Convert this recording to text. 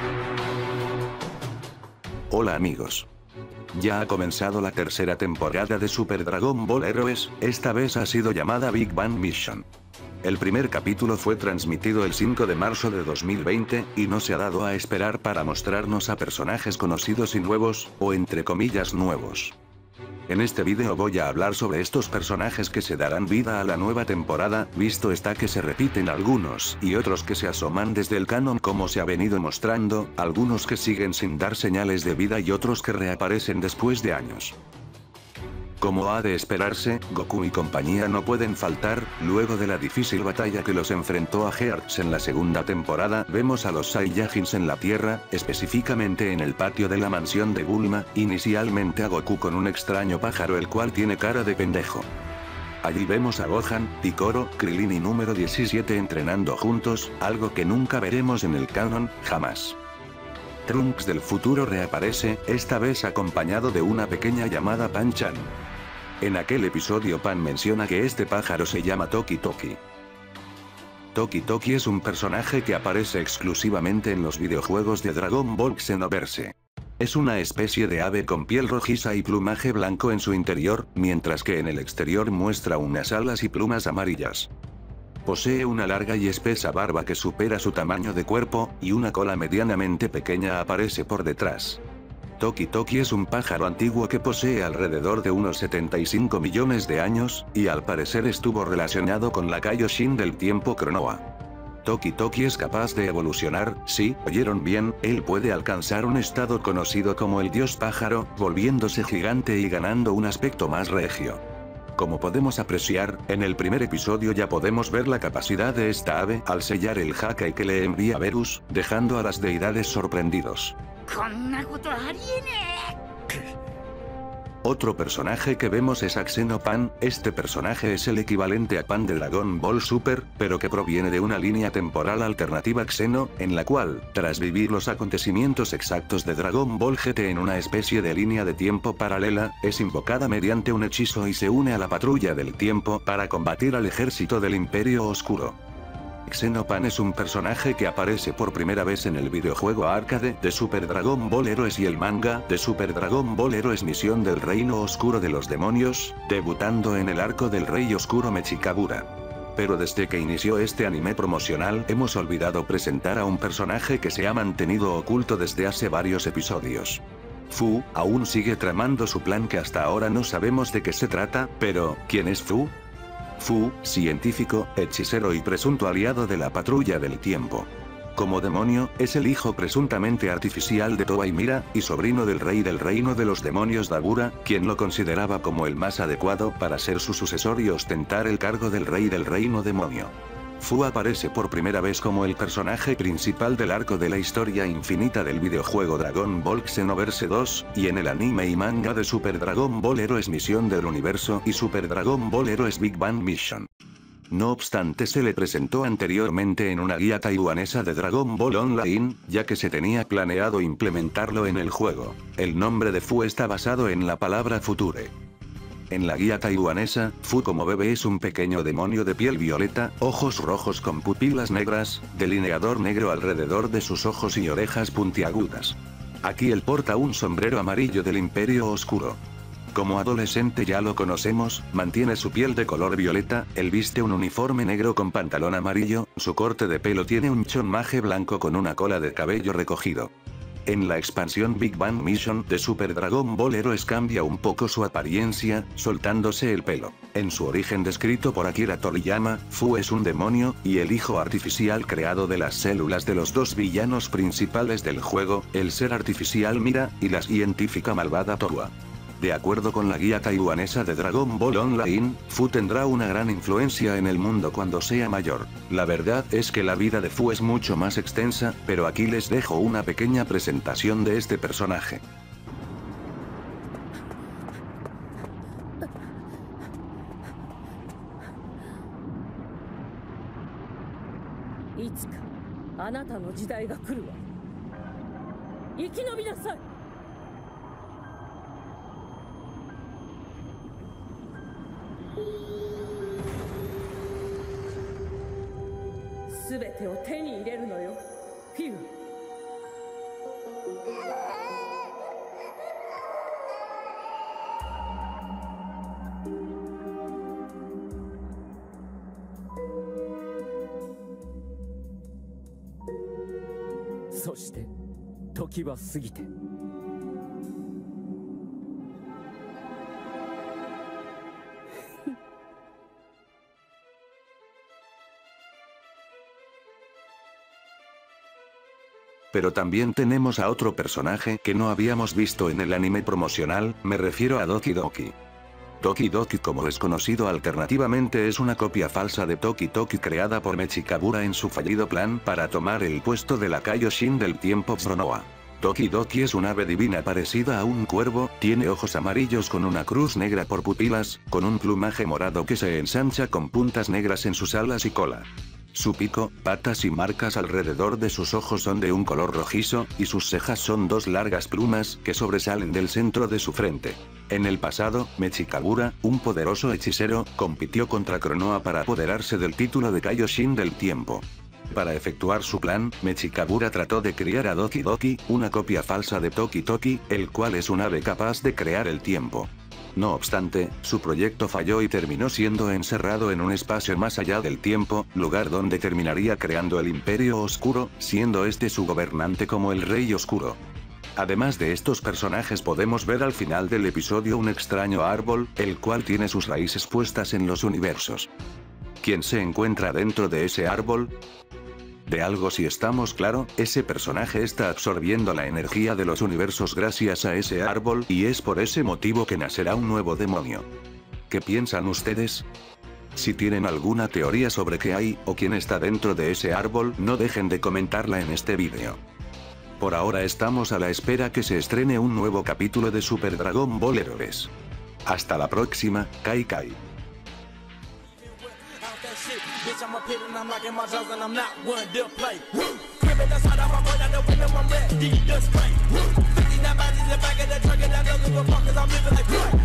Hola amigos. Ya ha comenzado la tercera temporada de Super Dragon Ball Heroes, esta vez ha sido llamada Big Bang Mission. El primer capítulo fue transmitido el 5 de marzo de 2020, y no se ha dado a esperar para mostrarnos a personajes conocidos y nuevos, o entre comillas nuevos. En este vídeo voy a hablar sobre estos personajes que se darán vida a la nueva temporada, visto está que se repiten algunos y otros que se asoman desde el canon como se ha venido mostrando, algunos que siguen sin dar señales de vida y otros que reaparecen después de años. Como ha de esperarse, Goku y compañía no pueden faltar. Luego de la difícil batalla que los enfrentó a Gearts en la segunda temporada, vemos a los Saiyajins en la Tierra, específicamente en el patio de la mansión de Bulma, inicialmente a Goku con un extraño pájaro el cual tiene cara de pendejo. Allí vemos a Gohan, Piccolo, Krillin y número 17 entrenando juntos, algo que nunca veremos en el canon, jamás. Trunks del futuro reaparece, esta vez acompañado de una pequeña llamada Pan-chan. En aquel episodio Pan menciona que este pájaro se llama Toki Toki. Toki Toki es un personaje que aparece exclusivamente en los videojuegos de Dragon Ball Xenoverse. Es una especie de ave con piel rojiza y plumaje blanco en su interior, mientras que en el exterior muestra unas alas y plumas amarillas. Posee una larga y espesa barba que supera su tamaño de cuerpo, y una cola medianamente pequeña aparece por detrás. Toki Toki es un pájaro antiguo que posee alrededor de unos 75 millones de años, y al parecer estuvo relacionado con la Kaioshin del tiempo Cronoa. Toki Toki es capaz de evolucionar, sí, oyeron bien, él puede alcanzar un estado conocido como el dios pájaro, volviéndose gigante y ganando un aspecto más regio. Como podemos apreciar, en el primer episodio ya podemos ver la capacidad de esta ave al sellar el Hakai que le envía Berus, dejando a las deidades sorprendidos. Otro personaje que vemos es a Xenopan. Este personaje es el equivalente a Pan de Dragon Ball Super, pero que proviene de una línea temporal alternativa Xeno, en la cual, tras vivir los acontecimientos exactos de Dragon Ball GT en una especie de línea de tiempo paralela, es invocada mediante un hechizo y se une a la patrulla del tiempo para combatir al ejército del Imperio Oscuro. Xenopan es un personaje que aparece por primera vez en el videojuego arcade de Super Dragon Ball Heroes y el manga de Super Dragon Ball Heroes Misión del Reino Oscuro de los Demonios, debutando en el arco del Rey Oscuro Mechikabura. Pero desde que inició este anime promocional hemos olvidado presentar a un personaje que se ha mantenido oculto desde hace varios episodios. Fu aún sigue tramando su plan que hasta ahora no sabemos de qué se trata, pero ¿quién es Fu? Fu, científico, hechicero y presunto aliado de la patrulla del tiempo. Como demonio, es el hijo presuntamente artificial de Towa y Mira, y sobrino del rey del reino de los demonios Dabura, quien lo consideraba como el más adecuado para ser su sucesor y ostentar el cargo del rey del reino demonio. Fu aparece por primera vez como el personaje principal del arco de la historia infinita del videojuego Dragon Ball Xenoverse 2, y en el anime y manga de Super Dragon Ball Heroes Misión del Universo y Super Dragon Ball Heroes Big Bang Mission. No obstante se le presentó anteriormente en una guía taiwanesa de Dragon Ball Online, ya que se tenía planeado implementarlo en el juego. El nombre de Fu está basado en la palabra future. En la guía taiwanesa, Fu como bebé es un pequeño demonio de piel violeta, ojos rojos con pupilas negras, delineador negro alrededor de sus ojos y orejas puntiagudas. Aquí él porta un sombrero amarillo del Imperio Oscuro. Como adolescente ya lo conocemos, mantiene su piel de color violeta, él viste un uniforme negro con pantalón amarillo, su corte de pelo tiene un chonmaje blanco con una cola de cabello recogido. En la expansión Big Bang Mission de Super Dragon Ball Heroes cambia un poco su apariencia, soltándose el pelo. En su origen descrito por Akira Toriyama, Fu es un demonio, y el hijo artificial creado de las células de los dos villanos principales del juego, el ser artificial Mira, y la científica malvada Towa. De acuerdo con la guía taiwanesa de Dragon Ball Online, Fu tendrá una gran influencia en el mundo cuando sea mayor. La verdad es que la vida de Fu es mucho más extensa, pero aquí les dejo una pequeña presentación de este personaje. そして時は過ぎて。 Pero también tenemos a otro personaje que no habíamos visto en el anime promocional, me refiero a Doki Doki. Doki Doki, como es conocido alternativamente, es una copia falsa de Toki Toki creada por Mechi Kabura en su fallido plan para tomar el puesto de la Kaioshin del tiempo Fronoa. Doki Doki es un ave divina parecida a un cuervo, tiene ojos amarillos con una cruz negra por pupilas, con un plumaje morado que se ensancha con puntas negras en sus alas y cola. Su pico, patas y marcas alrededor de sus ojos son de un color rojizo, y sus cejas son dos largas plumas que sobresalen del centro de su frente. En el pasado, Mechi Kabura, un poderoso hechicero, compitió contra Cronoa para apoderarse del título de Kaioshin del tiempo. Para efectuar su plan, Mechi Kabura trató de criar a Doki Doki, una copia falsa de Toki Toki, el cual es un ave capaz de crear el tiempo. No obstante, su proyecto falló y terminó siendo encerrado en un espacio más allá del tiempo, lugar donde terminaría creando el Imperio Oscuro, siendo este su gobernante como el Rey Oscuro. Además de estos personajes podemos ver al final del episodio un extraño árbol, el cual tiene sus raíces puestas en los universos. ¿Quién se encuentra dentro de ese árbol? De algo si estamos claro, ese personaje está absorbiendo la energía de los universos gracias a ese árbol, y es por ese motivo que nacerá un nuevo demonio. ¿Qué piensan ustedes? Si tienen alguna teoría sobre qué hay, o quién está dentro de ese árbol, no dejen de comentarla en este vídeo. Por ahora estamos a la espera que se estrene un nuevo capítulo de Super Dragon Ball Heroes. Hasta la próxima, Kai Kai. Bitch, I'm up here and I'm locking my jaws and I'm not one to play. Criminal that's hard, I'm a boy, I know when I'm ready to spray. 59 bodies in the back of the truck and I don't give a fuck cause I'm living like what?